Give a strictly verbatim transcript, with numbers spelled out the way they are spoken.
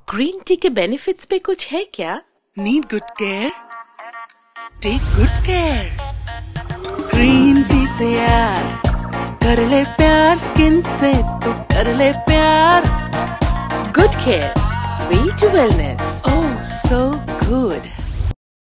Green tea के benefits पे कुछ है क्या? Need good care, take good care. Green tea से यार कर ले प्यार, स्किन से तो कर ले प्यार। Good care, way to wellness. Oh so good.